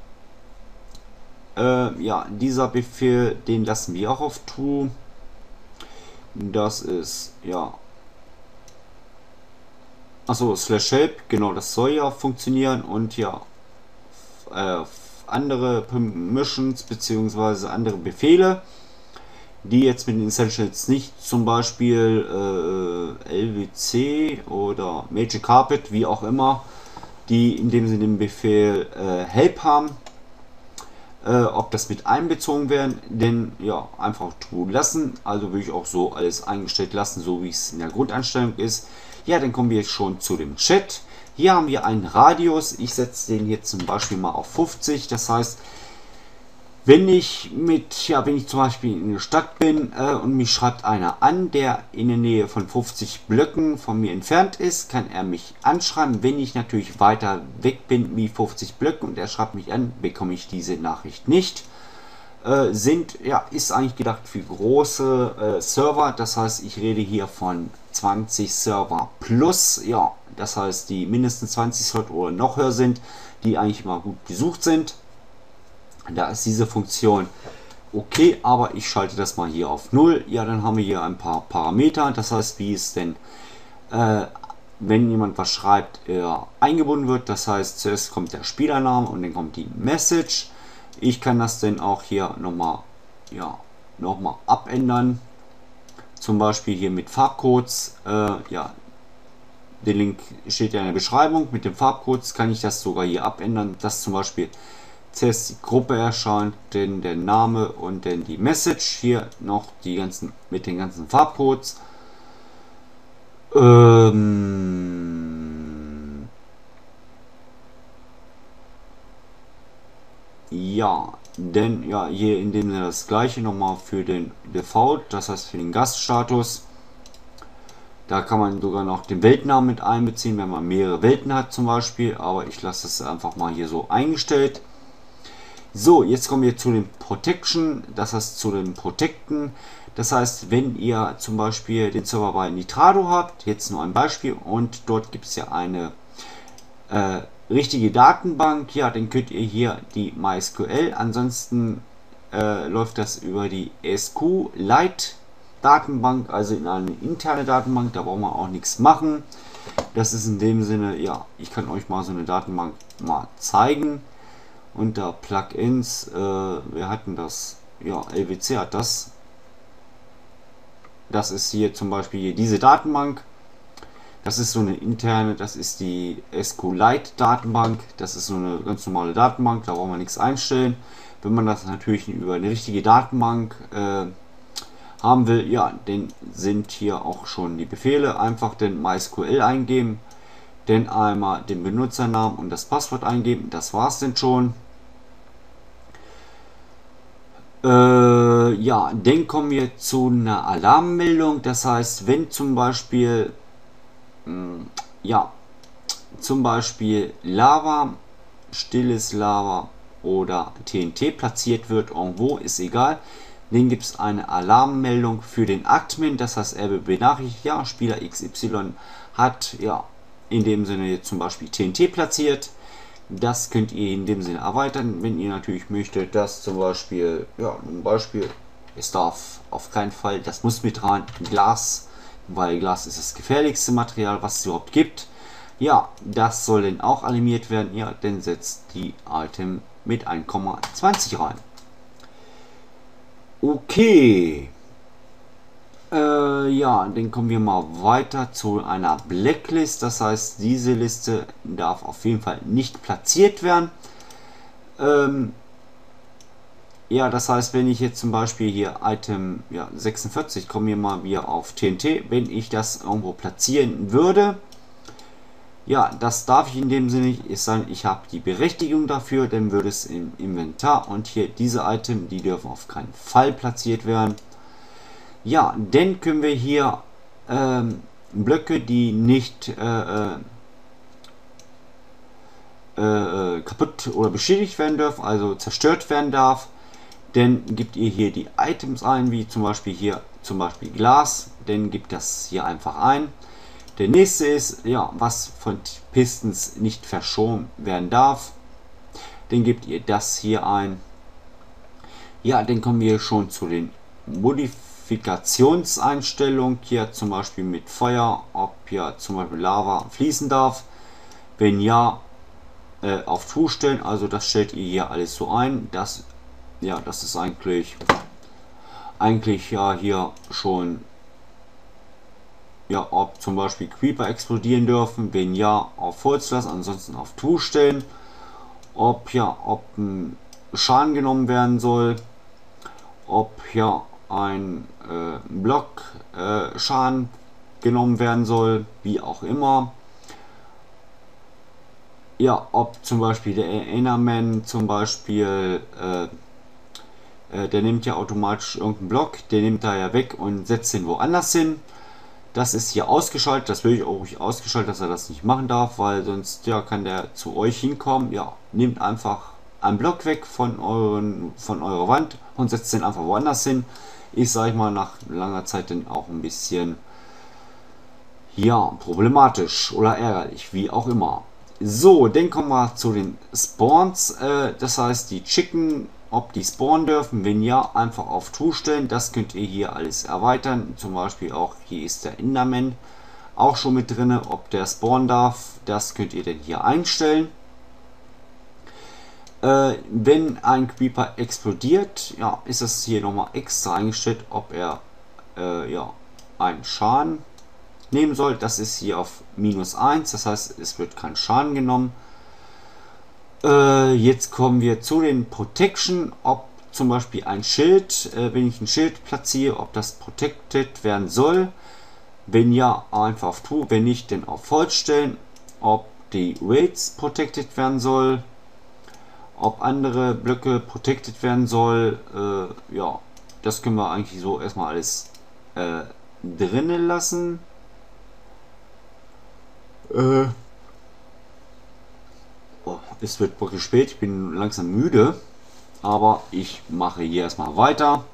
Äh, ja, dieser Befehl, den lassen wir auch auf True. Das ist, ja. Achso, slash help, genau, das soll ja funktionieren. Und ja, äh, andere Permissions bzw. andere Befehle, die jetzt mit den Essentials nicht, zum Beispiel äh, L W C oder Magic Carpet, wie auch immer, die in dem Sinne den Befehl äh, help haben. Äh, ob das mit einbezogen werden, denn ja, einfach true lassen. Also würde ich auch so alles eingestellt lassen, so wie es in der Grundeinstellung ist. Ja, dann kommen wir jetzt schon zu dem Chat. Hier haben wir einen Radius. Ich setze den jetzt zum Beispiel mal auf fünfzig. Das heißt, wenn ich mit, ja, wenn ich zum Beispiel in der Stadt bin äh, und mich schreibt einer an, der in der Nähe von fünfzig Blöcken von mir entfernt ist, kann er mich anschreiben. Wenn ich natürlich weiter weg bin wie fünfzig Blöcke und er schreibt mich an, bekomme ich diese Nachricht nicht. Äh, sind, ja, ist eigentlich gedacht für große äh, Server. Das heißt, ich rede hier von zwanzig Server plus, ja, das heißt, die mindestens zwanzig Slot oder noch höher sind, die eigentlich mal gut besucht sind. Da ist diese Funktion okay, aber ich schalte das mal hier auf null. Ja, dann haben wir hier ein paar Parameter. Das heißt, wie es denn, äh, wenn jemand was schreibt, äh, eingebunden wird. Das heißt, zuerst kommt der Spielername und dann kommt die Message. Ich kann das dann auch hier nochmal, ja, nochmal abändern. Zum Beispiel hier mit Farbcodes. Äh, ja, der Link steht ja in der Beschreibung. Mit den Farbcodes kann ich das sogar hier abändern. Das zum Beispiel zuerst die Gruppe erscheint, dann der Name und dann die Message. Hier noch die ganzen mit den ganzen Farbcodes. Ähm ja, denn ja, hier in dem Sinne das gleiche nochmal für den Default, das heißt für den Gaststatus. Da kann man sogar noch den Weltnamen mit einbeziehen, wenn man mehrere Welten hat zum Beispiel, aber ich lasse es einfach mal hier so eingestellt. So, jetzt kommen wir zu den Protection, das heißt zu den Protecten. Das heißt, wenn ihr zum Beispiel den Server bei Nitrado habt, jetzt nur ein Beispiel, und dort gibt es ja eine äh, richtige Datenbank, ja, dann könnt ihr hier die MySQL, ansonsten äh, läuft das über die SQLite Datenbank, also in eine interne Datenbank, da braucht man auch nichts machen. Das ist in dem Sinne, ja, ich kann euch mal so eine Datenbank mal zeigen. Unter Plugins, äh, wir hatten das, ja, L W C hat das. Das ist hier zum Beispiel hier diese Datenbank. Das ist so eine interne, das ist die SQLite Datenbank. Das ist so eine ganz normale Datenbank, da braucht man nichts einstellen. Wenn man das natürlich über eine richtige Datenbank äh, haben will, ja, dann sind hier auch schon die Befehle. Einfach den MySQL eingeben, dann einmal den Benutzernamen und das Passwort eingeben. Das war's denn schon. Äh, ja, dann kommen wir zu einer Alarmmeldung. Das heißt, wenn zum Beispiel, mh, ja, zum Beispiel Lava, stilles Lava oder T N T platziert wird, irgendwo, ist egal. Dann gibt es eine Alarmmeldung für den Admin. Das heißt, er wird benachrichtigt, ja, Spieler X Y hat, ja, in dem Sinne jetzt zum Beispiel T N T platziert. Das könnt ihr in dem Sinne erweitern, wenn ihr natürlich möchtet, dass zum Beispiel, ja, ein Beispiel, es darf auf keinen Fall, das muss mit rein, Glas, weil Glas ist das gefährlichste Material, was es überhaupt gibt. Ja, das soll dann auch alarmiert werden. Ja, dann setzt die Item mit eins Komma zwanzig rein. Okay. Äh, ja, dann kommen wir mal weiter zu einer Blacklist. Das heißt, diese Liste darf auf jeden Fall nicht platziert werden. Ähm, ja, das heißt, wenn ich jetzt zum Beispiel hier Item ja, sechsundvierzig, kommen wir mal wieder auf T N T, wenn ich das irgendwo platzieren würde, ja, das darf ich in dem Sinne nicht, es sei denn, ich habe die Berechtigung dafür, dann würde es im Inventar und hier diese Item, die dürfen auf keinen Fall platziert werden. Ja, dann können wir hier ähm, Blöcke, die nicht äh, äh, kaputt oder beschädigt werden dürfen, also zerstört werden darf, dann gibt ihr hier die Items ein, wie zum Beispiel hier zum Beispiel Glas, dann gibt das hier einfach ein. Der nächste ist, ja, was von Pistons nicht verschoben werden darf, dann gebt ihr das hier ein. Ja, dann kommen wir schon zu den Modifikationseinstellungen, hier zum Beispiel mit Feuer, ob ja zum Beispiel Lava fließen darf, wenn ja, äh, auf True stellen, also das stellt ihr hier alles so ein, das, ja, das ist eigentlich, eigentlich ja hier schon, ja, ob zum Beispiel Creeper explodieren dürfen, wenn ja, auf False lassen, ansonsten auf True stellen, ob ja, ob ein Schaden genommen werden soll, ob ja ein äh, Block äh, Schaden genommen werden soll, wie auch immer. Ja, ob zum Beispiel der Enderman zum Beispiel, äh, äh, der nimmt ja automatisch irgendeinen Block, der nimmt da ja weg und setzt ihn woanders hin. Das ist hier ausgeschaltet, das will ich auch ruhig ausgeschaltet, dass er das nicht machen darf, weil sonst ja kann der zu euch hinkommen. Ja, nehmt einfach einen Block weg von, euren, von eurer Wand und setzt den einfach woanders hin. Ich sage mal nach langer Zeit dann auch ein bisschen, ja, problematisch oder ärgerlich, wie auch immer. So, dann kommen wir zu den Spawns, äh, das heißt die Chicken, ob die spawnen dürfen, wenn ja, einfach auf True stellen, das könnt ihr hier alles erweitern, zum Beispiel auch hier ist der Enderman auch schon mit drin, ob der spawnen darf, das könnt ihr dann hier einstellen. Äh, wenn ein Creeper explodiert, ja, ist es hier nochmal extra eingestellt, ob er äh, ja, einen Schaden nehmen soll. Das ist hier auf minus eins, das heißt, es wird kein Schaden genommen. Äh, jetzt kommen wir zu den Protection, ob zum Beispiel ein Schild, äh, wenn ich ein Schild platziere, ob das protected werden soll. Wenn ja, einfach auf True, wenn nicht, dann auf False stellen. Ob die Weights protected werden soll, ob andere Blöcke protected werden soll, äh, ja, das können wir eigentlich so erstmal alles äh, drinnen lassen. Äh, oh, es wird wirklich spät, ich bin langsam müde, aber ich mache hier erstmal weiter.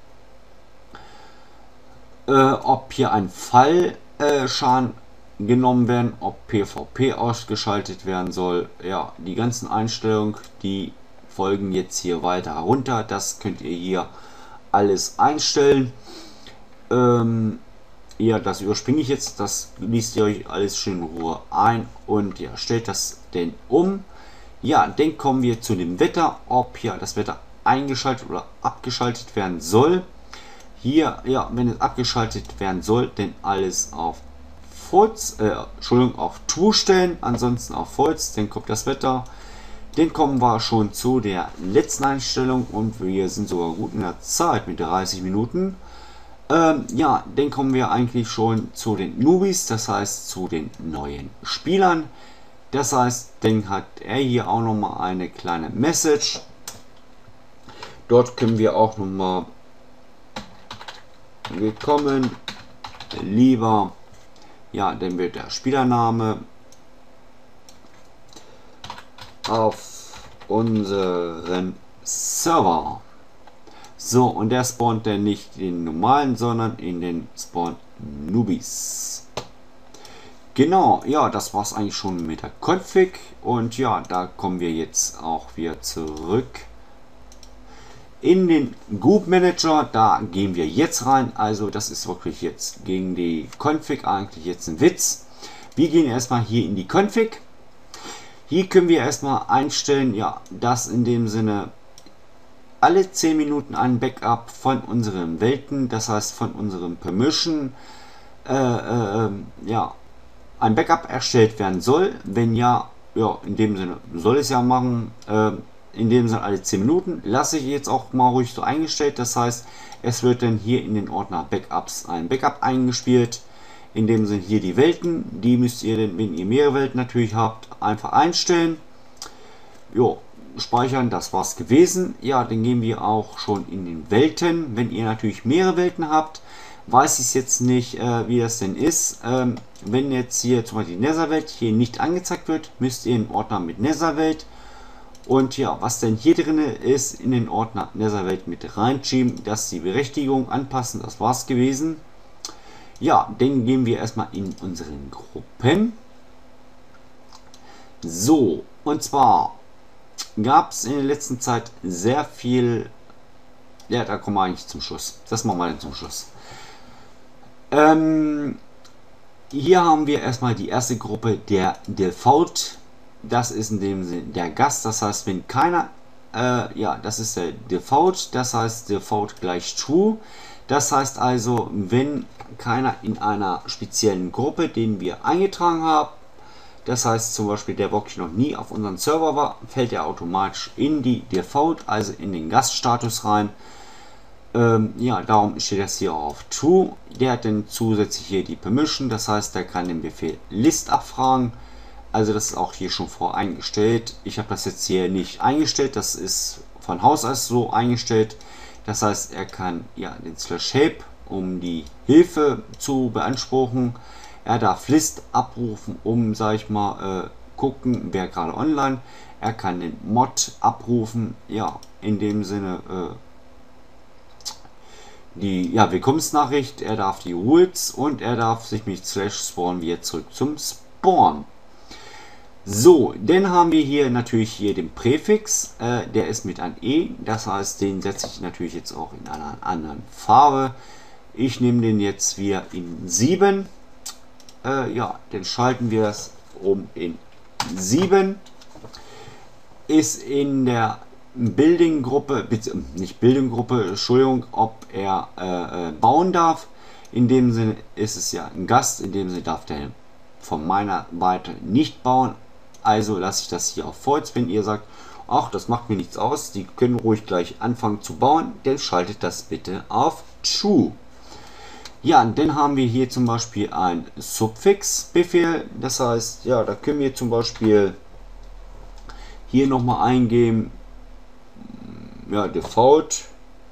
Äh, ob hier ein Fallschaden äh, genommen werden, ob PvP ausgeschaltet werden soll, ja, die ganzen Einstellungen, die folgen jetzt hier weiter herunter, das könnt ihr hier alles einstellen. Ähm, ja, das überspringe ich jetzt, das liest ihr euch alles schön in Ruhe ein und ja, stellt das denn um. Ja, dann kommen wir zu dem Wetter, ob ja das Wetter eingeschaltet oder abgeschaltet werden soll. Hier, ja, wenn es abgeschaltet werden soll, dann alles auf False, äh, Entschuldigung, auf True stellen, ansonsten auf False, dann kommt das Wetter. Dann kommen wir schon zu der letzten Einstellung und wir sind sogar gut in der Zeit mit dreißig Minuten. Ähm, ja, dann kommen wir eigentlich schon zu den Newbies, das heißt zu den neuen Spielern. Das heißt, dann hat er hier auch noch mal eine kleine Message. Dort können wir auch noch mal willkommen, lieber, ja, dann wird der Spielername auf unseren Server. So, und der spawnt dann nicht in den normalen, sondern in den Spawn Newbies. Genau, ja, das war es eigentlich schon mit der Config. Und ja, da kommen wir jetzt auch wieder zurück in den Group Manager. Da gehen wir jetzt rein. Also das ist wirklich jetzt gegen die Config eigentlich jetzt ein Witz. Wir gehen erstmal hier in die Config. Hier können wir erstmal einstellen, ja, dass in dem Sinne alle zehn Minuten ein Backup von unseren Welten, das heißt von unserem Permission, äh, äh, ja, ein Backup erstellt werden soll. Wenn ja, ja, in dem Sinne soll es ja machen. Äh, in dem Sinne alle zehn Minuten. Lasse ich jetzt auch mal ruhig so eingestellt. Das heißt, es wird dann hier in den Ordner Backups ein Backup eingespielt. In dem Sinne hier die Welten. Die müsst ihr dann, wenn ihr mehrere Welten natürlich habt, einfach einstellen. Jo, speichern, das war's gewesen. Ja, dann gehen wir auch schon in den Welten. Wenn ihr natürlich mehrere Welten habt, weiß ich jetzt nicht, äh, wie das denn ist. Ähm, wenn jetzt hier zum Beispiel die Netherwelt hier nicht angezeigt wird, müsst ihr in den Ordner mit Netherwelt und ja, was denn hier drin ist, in den Ordner Netherwelt mit reinschieben, dass die Berechtigung anpassen. Das war's gewesen. Ja, dann gehen wir erstmal in unseren Gruppen. So, und zwar gab es in der letzten Zeit sehr viel. Ja, da kommen wir eigentlich zum Schluss. Das machen wir dann zum Schluss. Ähm, hier haben wir erstmal die erste Gruppe, der Default. Das ist in dem Sinne der Gast. Das heißt, wenn keiner, äh, ja, das ist der Default. Das heißt, Default gleich True. Das heißt also, wenn keiner in einer speziellen Gruppe, den wir eingetragen haben, das heißt zum Beispiel der wirklich noch nie auf unserem Server war, fällt er automatisch in die Default, also in den Gaststatus rein. Ähm, ja, darum steht das hier auf True. Der hat dann zusätzlich hier die Permission, das heißt, der kann den Befehl List abfragen. Also das ist auch hier schon voreingestellt. Ich habe das jetzt hier nicht eingestellt, das ist von Haus aus so eingestellt. Das heißt, er kann ja den Slash Help, um die Hilfe zu beanspruchen. Er darf List abrufen, um, sag ich mal, äh, gucken, wer gerade online. Er kann den Mod abrufen, ja, in dem Sinne äh, die ja, Willkommensnachricht. Er darf die Rules und er darf sich mit Slash Spawn wieder zurück zum Spawn. So, dann haben wir hier natürlich hier den Präfix, äh, der ist mit einem E, das heißt, den setze ich natürlich jetzt auch in einer anderen Farbe. Ich nehme den jetzt wieder in sieben. Äh, ja, dann schalten wir das um in sieben. Ist in der Building-Gruppe, nicht Building-Gruppe, Entschuldigung, ob er äh, äh, bauen darf. In dem Sinne ist es ja ein Gast, in dem Sinne darf der von meiner Seite nicht bauen. Also lasse ich das hier auf False. Wenn ihr sagt, ach, das macht mir nichts aus, die können ruhig gleich anfangen zu bauen, dann schaltet das bitte auf True. Ja, dann haben wir hier zum Beispiel ein Subfix-Befehl. Das heißt, ja, da können wir zum Beispiel hier nochmal eingeben, ja, Default,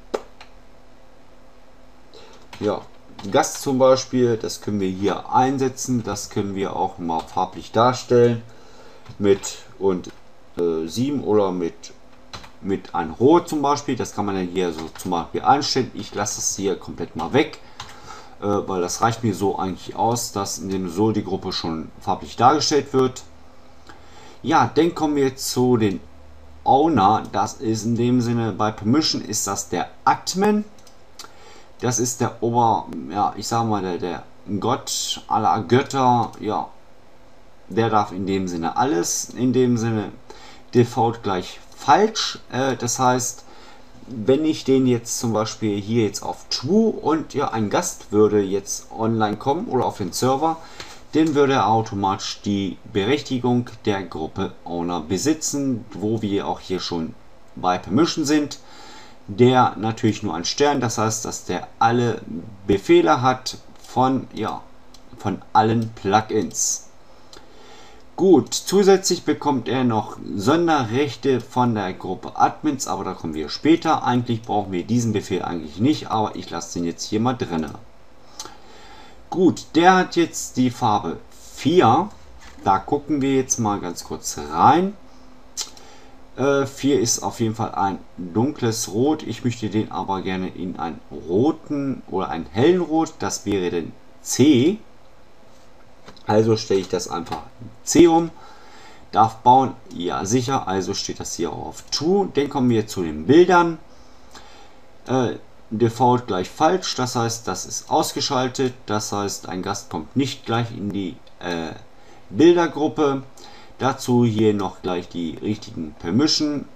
ja, Gast zum Beispiel, das können wir hier einsetzen, das können wir auch mal farblich darstellen mit und äh, sieben oder mit mit ein Rot zum Beispiel. Das kann man dann hier so zum Beispiel einstellen. Ich lasse es hier komplett mal weg, äh, weil das reicht mir so eigentlich aus, dass in dem so die Gruppe schon farblich dargestellt wird. Ja, dann kommen wir zu den Owner. Das ist in dem Sinne bei Permission ist das der Admin. Das ist der Ober, ja, ich sage mal, der, der Gott aller Götter, ja, der darf in dem Sinne alles, in dem Sinne Default gleich falsch. Äh, das heißt, wenn ich den jetzt zum Beispiel hier jetzt auf True und ja, ein Gast würde jetzt online kommen oder auf den Server, dann würde er automatisch die Berechtigung der Gruppe Owner besitzen, wo wir auch hier schon bei Permission sind. Der natürlich nur ein Stern, das heißt, dass der alle Befehle hat von, ja, von allen Plugins. Gut, zusätzlich bekommt er noch Sonderrechte von der Gruppe Admins, aber da kommen wir später. Eigentlich brauchen wir diesen Befehl eigentlich nicht, aber ich lasse den jetzt hier mal drin. Gut, der hat jetzt die Farbe vier. Da gucken wir jetzt mal ganz kurz rein. Äh, vier ist auf jeden Fall ein dunkles Rot. Ich möchte den aber gerne in einen roten oder einen hellen Rot. Das wäre dann C. Also stelle ich das einfach C um. Darf bauen? Ja, sicher. Also steht das hier auf True. Dann kommen wir zu den Bildern. Äh, Default gleich falsch. Das heißt, das ist ausgeschaltet. Das heißt, ein Gast kommt nicht gleich in die äh, Bildergruppe. Dazu hier noch gleich die richtigen Permission.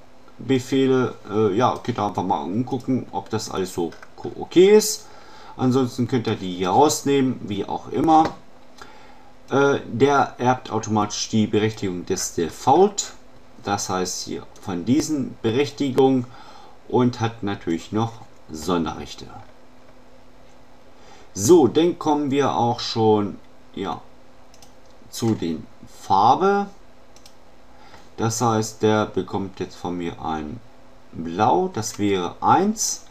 Befehle, äh, ja, könnt ihr einfach mal umgucken, ob das alles so okay ist. Ansonsten könnt ihr die hier rausnehmen, wie auch immer. Äh, der erbt automatisch die Berechtigung des Default, das heißt hier von diesen Berechtigungen, und hat natürlich noch Sonderrechte. So, dann kommen wir auch schon ja, zu den Farbe. Das heißt, der bekommt jetzt von mir ein Blau, das wäre eins.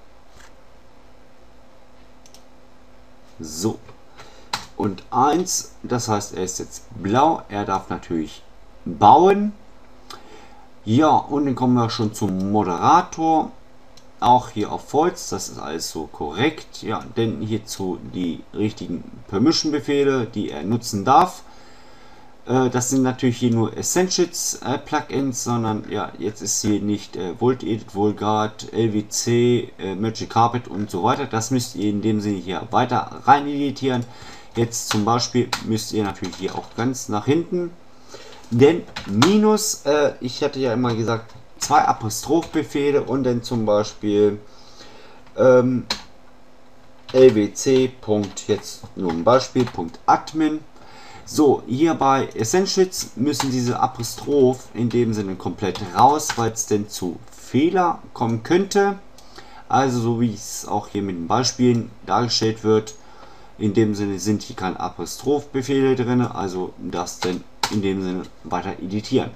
So. Und eins, das heißt, er ist jetzt blau. Er darf natürlich bauen. Ja, und dann kommen wir schon zum Moderator. Auch hier auf Voice, das ist alles so korrekt. Ja, denn hierzu die richtigen Permission-Befehle, die er nutzen darf. Das sind natürlich hier nur Essentials äh, Plugins, sondern ja, jetzt ist hier nicht äh, Volt Edit, Volgard, L W C, äh, Magic Carpet und so weiter. Das müsst ihr in dem Sinne hier weiter rein editieren. Jetzt zum Beispiel müsst ihr natürlich hier auch ganz nach hinten, denn Minus, äh, ich hatte ja immer gesagt, zwei Apostrophbefehle und dann zum Beispiel ähm, L W C. Jetzt nur ein Beispiel, Admin. So, hier bei Essentials müssen diese Apostroph in dem Sinne komplett raus, weil es denn zu Fehler kommen könnte. Also so wie es auch hier mit den Beispielen dargestellt wird, in dem Sinne sind hier keine Apostrophbefehle drin, also das denn in dem Sinne weiter editieren.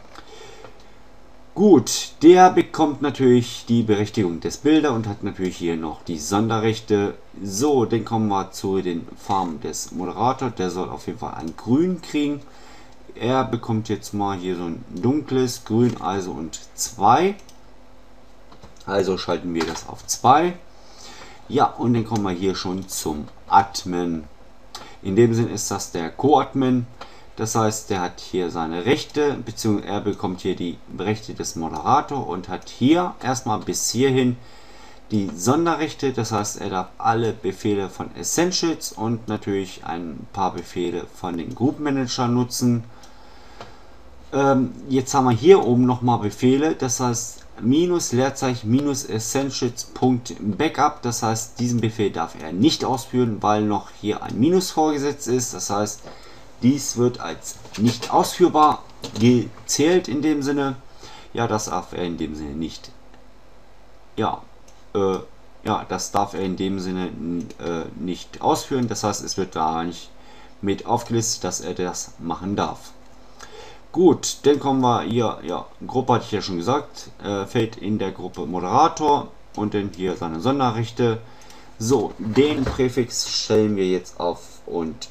Gut, der bekommt natürlich die Berechtigung des Bilder und hat natürlich hier noch die Sonderrechte. So, dann kommen wir zu den Farben des Moderators. Der soll auf jeden Fall ein Grün kriegen. Er bekommt jetzt mal hier so ein dunkles Grün, also und zwei. Also schalten wir das auf zwei. Ja, und dann kommen wir hier schon zum Admin. In dem Sinn ist das der Co-Admin. Das heißt, der hat hier seine Rechte, beziehungsweise er bekommt hier die Rechte des Moderators und hat hier erstmal bis hierhin die Sonderrechte. Das heißt, er darf alle Befehle von Essentials und natürlich ein paar Befehle von den Group Manager nutzen. Ähm, jetzt haben wir hier oben nochmal Befehle. Das heißt, minus Leerzeichen minus Essentials.backup. Das heißt, diesen Befehl darf er nicht ausführen, weil noch hier ein Minus vorgesetzt ist. Das heißt, dies wird als nicht ausführbar gezählt in dem Sinne. Ja, das darf er in dem Sinne nicht. Ja, äh, ja, das darf er in dem Sinne äh, nicht ausführen. Das heißt, es wird da nicht mit aufgelistet, dass er das machen darf. Gut, dann kommen wir hier, ja, Gruppe hatte ich ja schon gesagt, äh, fällt in der Gruppe Moderator und dann hier seine Sonderrechte. So, den Präfix stellen wir jetzt auf und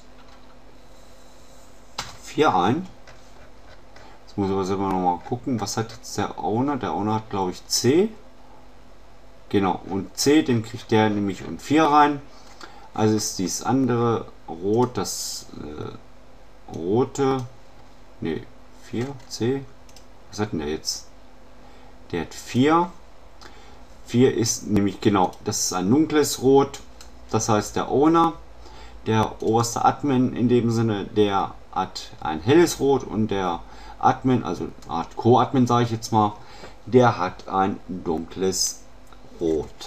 vier ein. Jetzt muss ich aber selber noch mal gucken, was hat jetzt der Owner? Der Owner hat, glaube ich, C. Genau, und C, den kriegt der nämlich und vier rein. Also ist dieses andere Rot, das äh, rote, ne, vier, C. Was hat denn der jetzt? Der hat vier. vier ist nämlich genau, das ist ein dunkles Rot. Das heißt, der Owner, der oberste Admin in dem Sinne, der hat ein helles Rot und der Admin, also Art Co-Admin sage ich jetzt mal, der hat ein dunkles Rot.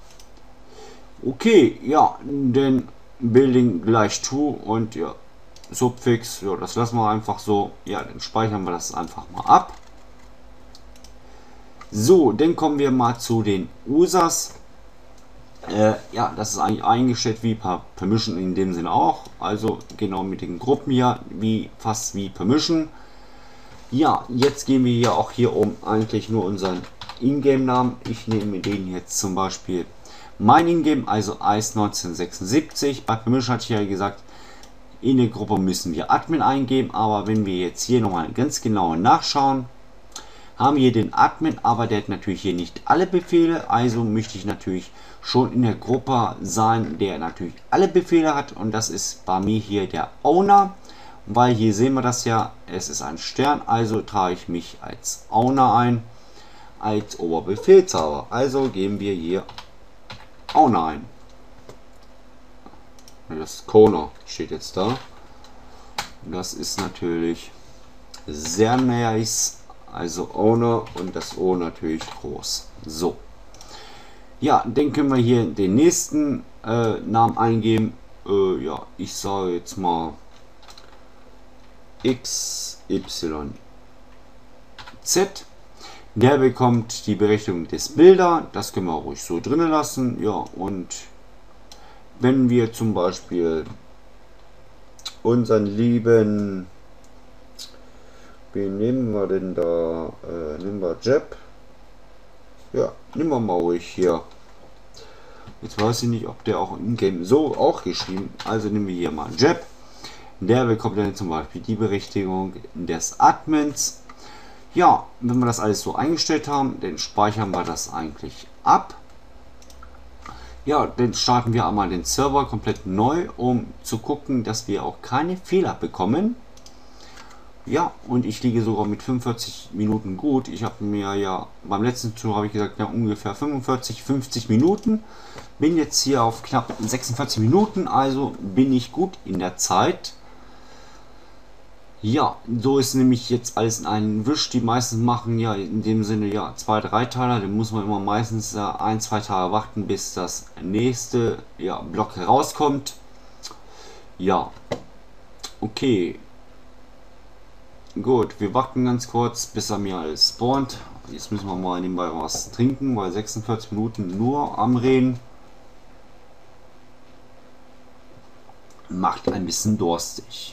Okay, ja, den Building gleich true und ja, Subfix, ja, das lassen wir einfach so. Ja, dann speichern wir das einfach mal ab. So, dann kommen wir mal zu den Users. Äh, ja, das ist eigentlich eingestellt wie per Permission in dem Sinne auch. Also genau mit den Gruppen hier, wie fast wie Permission. Ja, jetzt gehen wir hier auch hier um eigentlich nur unseren Ingame-Namen. Ich nehme den jetzt zum Beispiel mein Ingame, also Ice neunzehnhundertsechsundsiebzig. Bei Permission hatte ich ja gesagt, in der Gruppe müssen wir Admin eingeben, aber wenn wir jetzt hier nochmal ganz genau nachschauen, haben wir den Admin, aber der hat natürlich hier nicht alle Befehle, also möchte ich natürlich schon in der Gruppe sein, der natürlich alle Befehle hat, und das ist bei mir hier der Owner, weil hier sehen wir das ja, es ist ein Stern, also trage ich mich als Owner ein, als Oberbefehlshaber, also geben wir hier Owner ein. Das Corner steht jetzt da. Das ist natürlich sehr nice. also Owner und das O natürlich groß. So. Ja, dann können wir hier den nächsten äh, Namen eingeben. Äh, ja, ich sage jetzt mal X Y Z. Der bekommt die Berechtigung des Bilder. Das können wir ruhig so drinnen lassen. Ja, und wenn wir zum Beispiel unseren lieben, wen nehmen wir denn da? Äh, nehmen wir Jeb. Ja, nehmen wir mal ruhig hier. Jetzt weiß ich nicht, ob der auch im Game so auch geschrieben. Also nehmen wir hier mal Jeb. Der bekommt dann zum Beispiel die Berechtigung des Admins. Ja, wenn wir das alles so eingestellt haben, dann speichern wir das eigentlich ab. Ja, dann starten wir einmal den Server komplett neu, um zu gucken, dass wir auch keine Fehler bekommen. Ja, und ich liege sogar mit fünfundvierzig Minuten gut. Ich habe mir ja beim letzten Tour habe ich gesagt, ja ungefähr fünfundvierzig, fünfzig Minuten. Bin jetzt hier auf knapp sechsundvierzig Minuten, also bin ich gut in der Zeit. Ja, so ist nämlich jetzt alles in einen Wisch. Die meisten machen ja in dem Sinne ja zwei, drei Teiler. Dann muss man immer meistens ja, ein, zwei Tage warten, bis das nächste ja, Block herauskommt. Ja, okay. Gut, wir warten ganz kurz, bis er mir alles spawnt. Jetzt müssen wir mal nebenbei was trinken, weil sechsundvierzig Minuten nur am Reden macht ein bisschen durstig.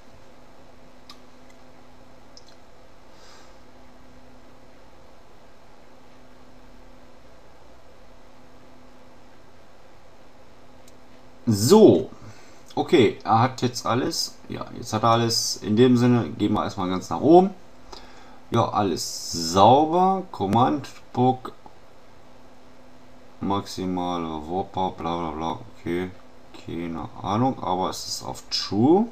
So, okay, er hat jetzt alles. Ja, jetzt hat er alles. In dem Sinne gehen wir erstmal ganz nach oben. Ja, alles sauber. Command-Book. Maximale Whopper, bla bla bla. Okay, keine Ahnung, aber es ist auf True.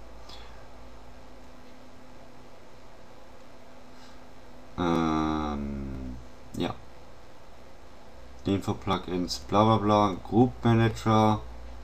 Ähm, ja. Info-Plugins, bla bla bla. Group Manager.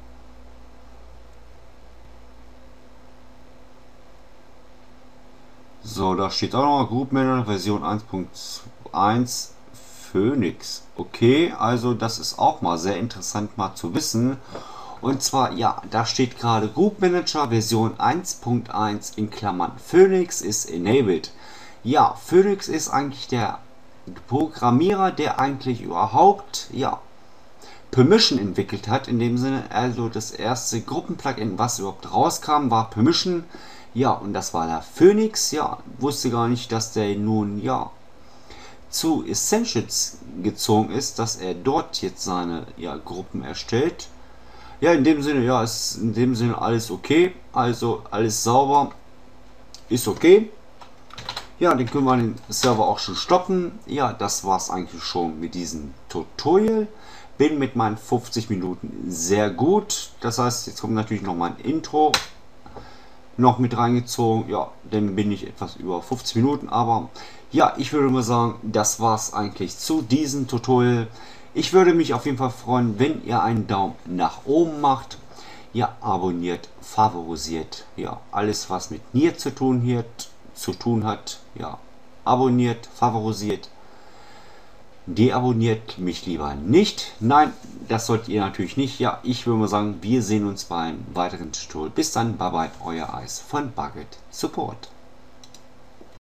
So, da steht auch noch Group Manager Version eins Punkt eins Phoenix. Okay, also das ist auch mal sehr interessant mal zu wissen. Und zwar, ja, da steht gerade Group Manager Version eins Punkt eins in Klammern Phoenix ist enabled. Ja, Phoenix ist eigentlich der Programmierer, der eigentlich überhaupt, ja, Permission entwickelt hat. In dem Sinne, also das erste Gruppenplugin, was überhaupt rauskam, war Permission. Ja, und das war der Phoenix. Ja, wusste gar nicht, dass der nun, ja, zu Essentials gezogen ist, dass er dort jetzt seine, ja, Gruppen erstellt. Ja, in dem Sinne, ja, ist in dem Sinne alles okay. Also alles sauber. Ist okay. Ja, dann können wir den Server auch schon stoppen. Ja, das war es eigentlich schon mit diesem Tutorial. Bin mit meinen fünfzig Minuten sehr gut. Das heißt, jetzt kommt natürlich noch mein Intro noch mit reingezogen. Ja, dann bin ich etwas über fünfzig Minuten. Aber ja, ich würde mal sagen, das war es eigentlich zu diesem Tutorial. Ich würde mich auf jeden Fall freuen, wenn ihr einen Daumen nach oben macht. Ja, abonniert, favorisiert. Ja, alles was mit mir zu tun hat, zu tun hat. Ja, abonniert, favorisiert. Deabonniert mich lieber nicht. Nein, das solltet ihr natürlich nicht. Ja, ich würde mal sagen, wir sehen uns beim weiteren Tutorial. Bis dann, bye bye, euer Eis von Bucket Support.